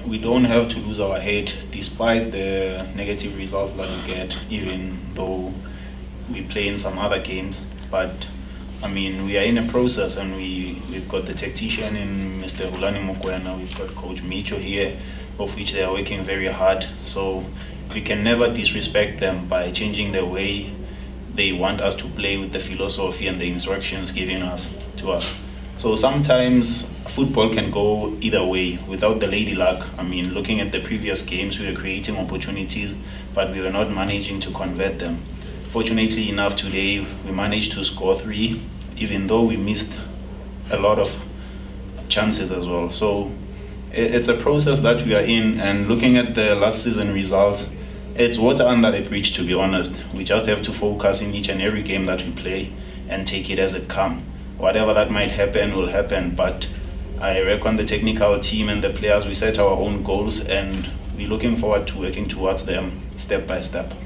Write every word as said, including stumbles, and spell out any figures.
we don't have to lose our head despite the negative results that we get, even though we play in some other games. But I mean, we are in a process, and we, we've got the tactician in Mister Hulani Mokwena, we've got Coach Micho here, of which they are working very hard. So we can never disrespect them by changing the way they want us to play with the philosophy and the instructions given us to us. So sometimes football can go either way without the lady luck. I mean, looking at the previous games, we were creating opportunities, but we were not managing to convert them. Fortunately enough, today we managed to score three, even though we missed a lot of chances as well. So it's a process that we are in, and looking at the last season results, it's water under the bridge, to be honest. We just have to focus in each and every game that we play and take it as it comes. Whatever that might happen will happen, but I reckon the technical team and the players, we set our own goals, and we're looking forward to working towards them step by step.